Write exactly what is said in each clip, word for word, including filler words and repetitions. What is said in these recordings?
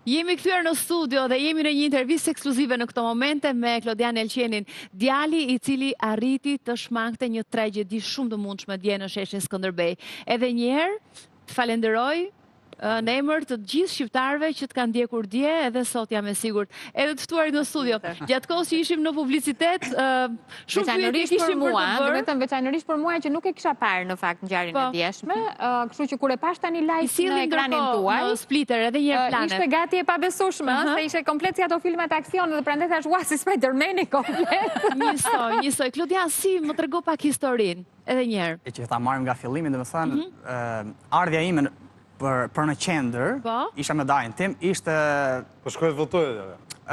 Jemi kthyer në studio dhe jemi në një intervistë ekskluzive në këto momente me Klodian Elqenin, djali i cili arriti të shmangte një tragjedi shumë të mundshme dje në sheshin Skënderbej. Edhe një herë, të falenderoj në emër të gjithë shqiptarëve që të kanë ndjekur dje, edhe sot jam e sigurt. Edhe të ftuarit në studio. Gjatë kohës që ishim në publicitet, shumë pyetje kishim për të bërë. Do të thënë veçanërisht për mua që nuk e kisha parë në fakt ngjarjen e djeshme, kështu që kur e pash tani live në ekranin tuaj, në Splitter edhe një herë planet. Ishte gati e pabesueshme, se ishte komplet si ato filmat aksion dhe prandaj thash ua si Spider-Man-i komplet. Njësoj, njësoj. Klodian, si më trego pak historinë, edhe një herë. E që ta marrim nga fillimi, domethënë, ardhja ime për, për në qendër, isha me dajin tim, ishte... Po shkojë të votojë?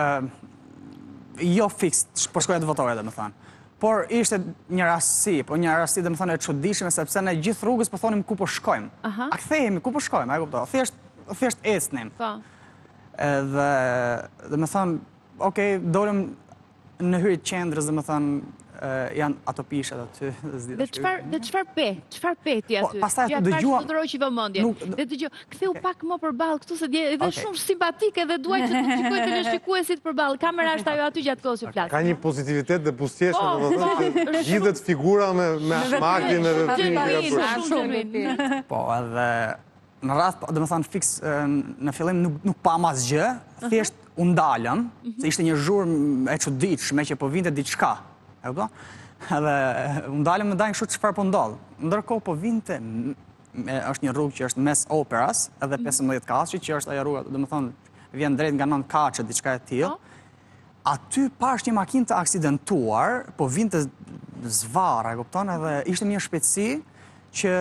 Jo fix, po shkojë të votojë, dhe më thënë. Por ishte një rasti, po një rasti dhe më thënë e çuditshme, sepse ne gjithë rrugës po thonim ku po shkojmë. A kthehemi, ku po shkojmë, a kupto? Thjesht, thjesht ecnim. Edhe, dhe më thënë, okej, dolim në hyrje të qendrës, dhe më thënë, janë ato pishat aty. Dhe çfarë pe? Çfarë pe ti aty? Pastaj aty dëgjua. Pastaj që vëmendje. Dhe dëgjoj, ktheu pak më përballë këtu se edhe shumë simpatike dhe duaj që të shikoj televizionikuesit përballë. Kamera është ajo aty gjatë kohës që flas. Ka një pozitivitet dhe buzëqeshje, domethënë, gjithet figura me me shmakin edhe veprimin. Po, edhe në rast, domethënë fiks në fillim nuk pa asgjë, thjesht u ndalëm, se ishte një zhurmë e çuditshme që po vinte diçka. E kupton? Edhe u ndalëm me dajnë kështu çfarë po ndodh. Ndërkohë po vinte është një rrugë që është mes Operas edhe pesëmbëdhjetë Kaçi, që është ajo rruga, domethënë vjen drejt nga nën Kaçë diçka e tillë. Aty pash një makinë të aksidentuar, po vinte zvarr, e kupton? Edhe ishte një shpejtësi që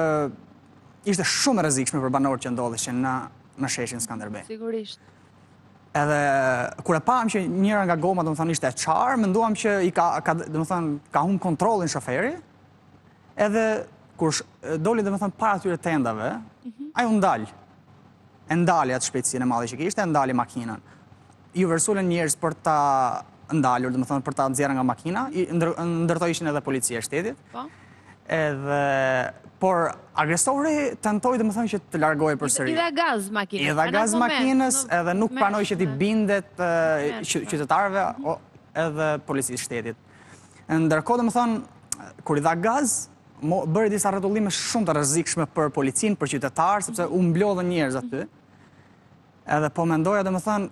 ishte shumë e rrezikshme për banorët që ndodheshin në në sheshin Skënderbej. Sigurisht. Edhe kur e pam që njëra nga gomat domethënë ishte e çarë, menduam që i ka ka domethënë ka humb kontrollin shoferi. Edhe kur doli domethënë para atyre tendave, ai u ndal. E ndali atë shpejtësinë e madhe që kishte, e ndali makinën. Ju vërsulën njerëz për ta ndalur, domethënë për ta nxjerrë nga makina, ndërto ishin edhe policia e shtetit. Po. Edhe por agresori tentoi domethënë që të largohej përsëri. I dha gaz makinës. I dha gaz makinës edhe nuk pranoi që t'i bindet qytetarëve edhe policisë shtetit. Ndërkohë domethënë kur i dha gaz, bëri disa rretullime shumë të rrezikshme për policinë, për qytetarë, sepse u mblodhën njerëz aty. Edhe po mendoja domethënë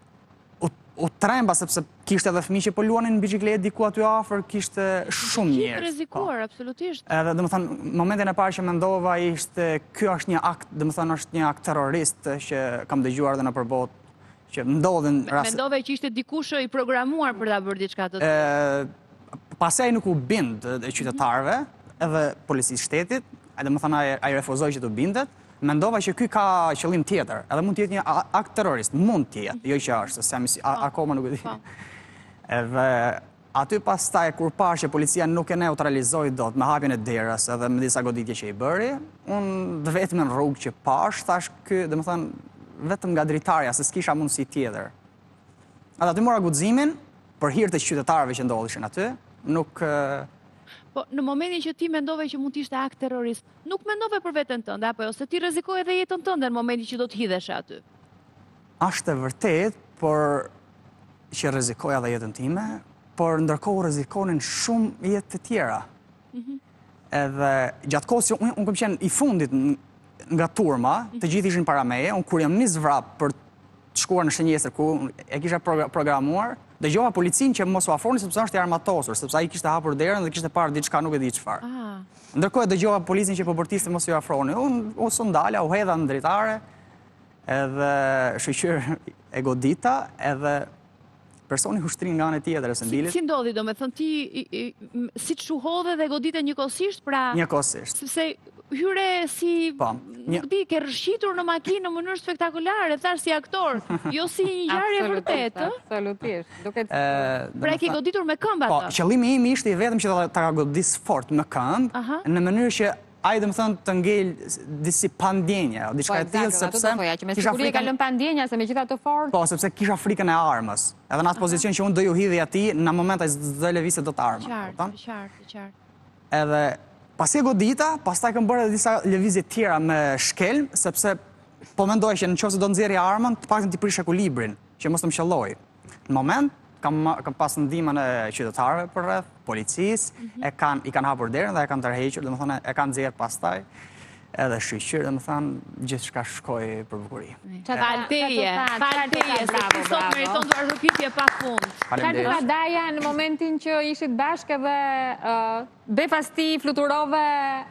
u tremba sepse kishte edhe fëmijë që po luanin në biçikletë diku aty afër, kishte shumë njerëz. Kishte rrezikuar absolutisht. Edhe domethënë momentin e parë që mendova ishte ky është një akt, domethënë është një akt terrorist që kam dëgjuar edhe nëpër botë që ndodhen raste. Mendove që ishte dikush i programuar për ta bërë diçka të tillë. Pastaj nuk u bind qytetarëve edhe policisë shtetit, domethënë ai refuzoi që të bindet. Mendova që ky ka qëllim tjetër, edhe mund të jetë një akt terrorist, mund të jetë, jo që është, se akoma nuk e di. Edhe aty pastaj kur pa që policia nuk e neutralizoi dot me hapjen e derës edhe me disa goditje që i bëri, unë vetëm në rrugë që pash, thash ky, domethënë vetëm nga dritarja, se s'kisha mundësi tjetër. Edhe aty mora guximin për hir të qytetarëve që ndodhishin aty, nuk Po, në momentin që ti mendove që mund të ishte akt terrorist, nuk mendove për veten tënde, apo ose ti rrezikoje edhe jetën tënde në momentin që do të hidhesh aty? Ashtë e vërtet, por që rrezikoja edhe jetën time, por ndërkohë rrezikonin shumë jetë të tjera. Edhe gjatë kohës që unë kam qenë i fundit nga turma, të gjithë ishin para meje, unë kur jam nis vrap për të shkuar në shënjesër, ku e kisha programuar, dëgjova policinë që mos u afroni sepse është i armatosur, sepse ai kishte hapur derën dhe kishte parë diçka nuk e di çfarë. Ndërkohë dëgjova policin që po bërtiste mos u afroni. Unë u sundala, u hedha në dritare, edhe shoqër e godita, edhe personi ushtrin nga ana tjetër së ndilit. Si ndodhi, domethënë ti siç u hodhe dhe godite njëkohësisht, pra njëkohësisht. Sepse hyre si, nuk di, ke rëshqitur në makinë në mënyrë spektakolare, thash si aktor, jo si një ngjarje vërtetë. Absolutisht. Pra e ke goditur me këmbë atë? Po, qëllimi im ishte i vetëm që ta godis fort me këmbë, në mënyrë që ai domethënë të ngel disi pandjenja, diçka e tillë sepse me siguri e ka lënë pandjenja se megjithatë fort. Po, sepse kisha frikën e armës. Edhe në atë pozicion që unë do ju hidhja atij, në moment ai s'do lëvizte dot armën. Qartë, qartë, qartë. Edhe pasi e godita, pastaj kam bërë edhe disa lëvizje tjera me shkelm, sepse po mendoj që në qoftë se do nxjerrja armën, të paktën t'i prish ekuilibrin, që mos të më shëlloj. Në moment kam kam pas ndihmën e qytetarëve për rreth, policisë, e kanë i kanë hapur derën dhe e kanë tërhequr, domethënë e kanë nxjerr pastaj edhe shqyqyr, domethënë gjithçka shkoi për bukuri. Falteje, falteje, se sot meriton të arshëpitje pa fund. Çfarë ka Daja në momentin që ishit bashkë edhe befas ti fluturove?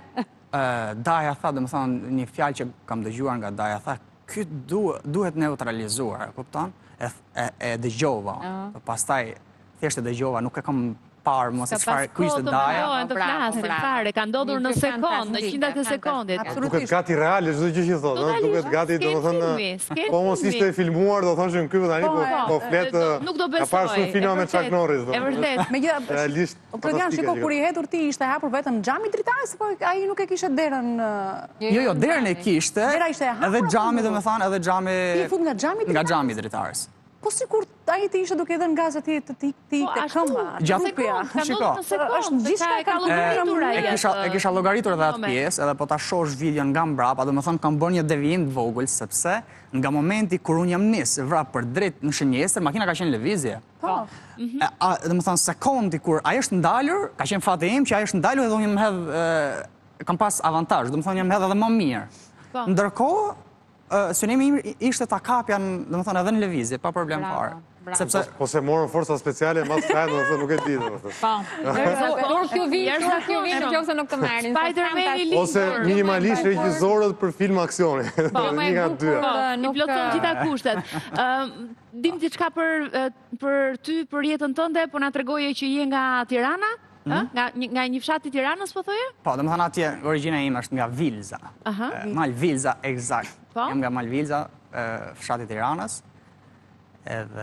Daja tha, domethënë një fjalë që kam dëgjuar nga Daja, tha, ky duhet neutralizuar, e kupton? E dëgjova. Pastaj thjesht e dëgjova, nuk e kam parë mos e çfarë ky ishte Daja. Të flasin fare, ka ndodhur në sekondë, në qindat e sekondit. Duket gati reale çdo gjë që i thotë, duket gati, domethënë, po mos ishte filmuar, do thoshin ky tani po po flet. Nuk do besoj. Ka parë shumë filma me Chuck Norris. E vërtet. Megjithatë, Klodian, shiko, kur i hetur ti ishte hapur vetëm xhami dritares, po ai nuk e kishte derën. Jo, jo, derën e kishte. Edhe xhami, domethënë, edhe xhami. Ti fut nga xhami dritares. Nga xhami dritares. Po sikur ai ti ishte duke dhënë gazet ti të ti te këmbë. Gjatë shiko. Është gjithçka e ka llogaritur ai. E kisha e kisha llogaritur edhe atë pjesë, edhe po ta shohësh videon nga mbrapa, domethënë kam bërë një devijim të vogël sepse nga momenti kur un jam nis vrap për drejt në shënjestër, makina ka qenë lëvizje. Po. Domethënë sekundi kur ai është ndalur, ka qenë fati im që ai është ndalur edhe unë jam hedh kam pas avantazh, domethënë jam hedh edhe më mirë. Ndërkohë synimi im ishte ta kapja, domethënë edhe në lëvizje, pa problem fare. Sepse po se morën forca speciale mas ka, domethënë nuk e di domethënë. Po. Por kjo vit, por kjo vit nëse nuk të marrin. Spider-Man i ligjë. Ose minimalisht regjisorët për film aksioni. Po, një nga dy. I plotson gjitha kushtet. Dim diçka për për ty, për jetën tënde, po na tregoje që je nga Tirana? Nga një fshat i Tiranës, po thoje? Po, domethënë atje origjina ime është nga Vilza. Mal Vilza, eksakt. Jam nga Mal Vilza, fshati i Tiranës. Edhe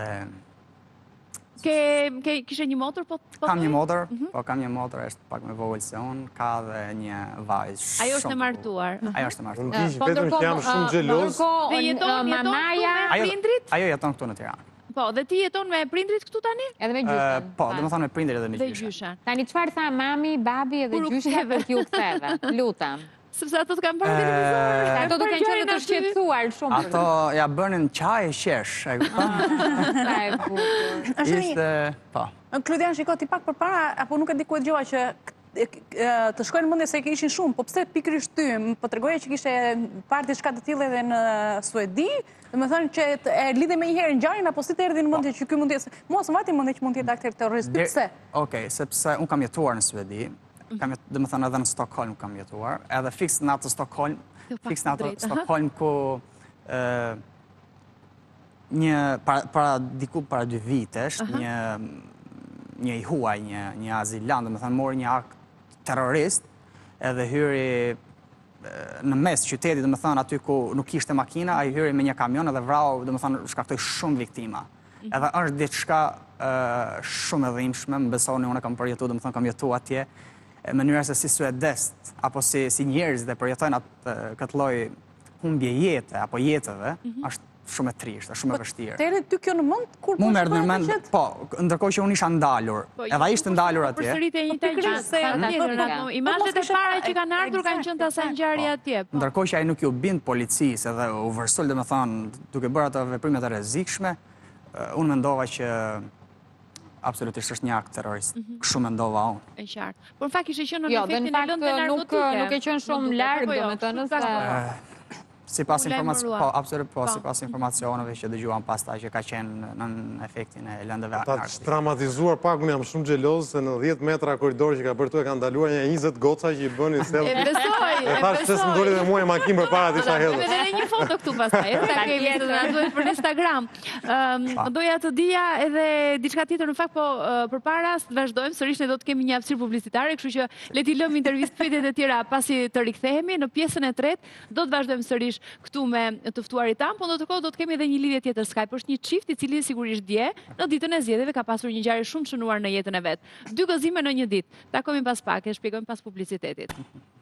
Ke kishe një motor, po thoje? Kam një motor, po kam një motor, është pak më vogël se unë, ka dhe një vajzë. Ajo është e martuar. Ajo është e martuar. Unë dish vetëm që jam shumë xheloz. Dhe jeton mamaja, prindrit? Ajo jeton këtu në Tiranë. Po, dhe ti jeton me prindrit këtu tani? Edhe me gjyshen? Po, dhe më thonë me prindrit edhe me gjyshen. Tani qëfar tha mami, babi edhe gjyshe për t'ju ktheve? Lutam. Sepse ato të kanë parë televizor. Ato të kanë qenë të shqetësuar shumë. Ato ja bënin qaj e qesh. Sa e bukur. Ishte, po. Klodian, shiko, ti pak për para, apo nuk e di ku e dëgjova që të shkojnë në mendje se ishin shumë, po pse pikërisht ty, po tregoje që kishte parë diçka të tillë edhe në Suedi, domethënë që e lidhe me një herë ngjarjen apo si të erdhi në mendje që ky mund të jetë, mos më vati mendje që mund të jetë aktor terrorist, pse? Okej, sepse un kam jetuar në Suedi, kam domethënë edhe në Stockholm kam jetuar, edhe fiks në atë Stockholm, fiks në atë Stockholm ku ë një para diku para dy vitesh, një një i huaj, një një azilant, domethënë mori një akt terrorist, edhe hyri në mes qytetit, domethënë aty ku nuk kishte makina, ai hyri me një kamion edhe vrau, domethënë shkaktoi shumë viktima. Edhe është diçka shumë e dhimbshme, më besoni, unë kam përjetuar, domethënë kam jetuar atje, mënyra se si suedest apo si si njerëz dhe përjetojnë atë këtë lloj humbje jete apo jetëve, është shumë e trisht, është shumë e vështirë. Tere ty kjo në mend kur po shkoj në mend, po, ndërkohë që unë isha ndalur, edhe ai ishte ndalur atje. Përsëritje një të gjë se imazhet e para që kanë ardhur kanë qenë të asaj ngjarje atje. Ndërkohë që ai nuk ju bind policisë edhe u vërsol, domethënë, duke bërë ato veprime të rrezikshme, unë mendova që absolutisht është një akt terrorist. Kështu mendova unë. E qartë. Por në fakt ishte qenë në Jo, dhe efektin në e lëndë fakt nuk nuk e qenë shumë larg, domethënë se Si pas informacioneve, po, absolut, po, si pas informacioneve që dëgjuam pastaj që ka qenë në efektin e lëndëve Ta traumatizuar pak, unë jam shumë xheloz se në dhjetë metra korridor që ka bërë tu e ka ndaluar një njëzet goca që i bënin selfie. E besoj, e thash pse s'ndoli dhe mua e makinë përpara të isha hedhur. Edhe një foto këtu pastaj, edhe ta kemi të na duhet për Instagram. Doja të dija edhe diçka tjetër në fakt, po përpara të vazhdojmë, sërish ne do të kemi një hapësirë publicitare, kështu që le t'i lëmë intervistë pyetjet e tjera pasi të rikthehemi në pjesën e tretë, do të vazhdojmë sërish këtu me të ftuarit tan, po ndërkohë do të kemi edhe një lidhje tjetër Skype. Është një çift i cili sigurisht dje në ditën e zgjedhjeve ka pasur një ngjarje shumë të shënuar në jetën e vet. Dy gëzime në një ditë. Takojmë pas pak, e shpjegojmë pas publicitetit.